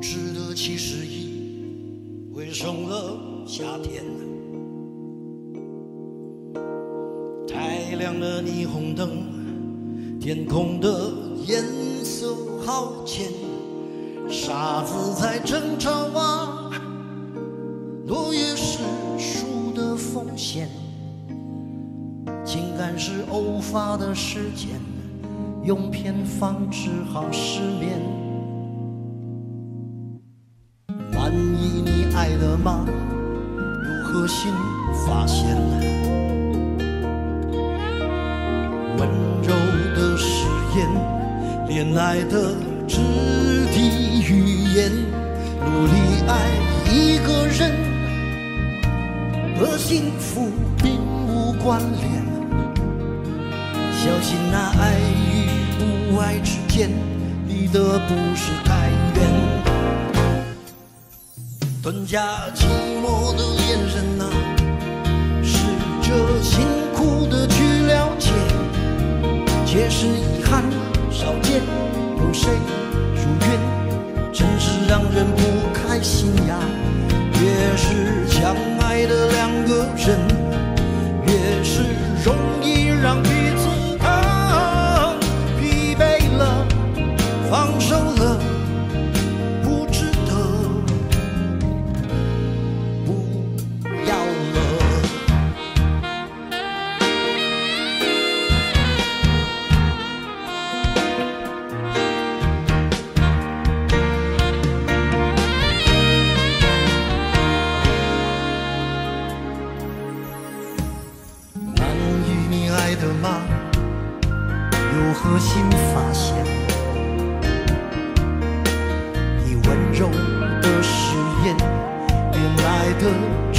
知的其实已回升了夏天。太亮的霓虹灯，天空的颜色好浅，沙子在争吵啊，落叶是树的风险，情感是偶发的事件，用偏方治好失眠。满意你爱了吗？如何新发现？温柔的誓言，恋爱的肢体语言，努力爱一个人和幸福并无关联。小心那爱与不爱之间，离的不是太远。吞下寂寞的恋人啊，试着辛苦的去了解，皆是遗憾，少见有谁如愿，真是让人不开心呀。越是相爱的两个人，越是容易让彼此疲惫了，放手了，不值得，不要了。难与你爱的吗？有何新发现？你温柔的誓言，恋爱的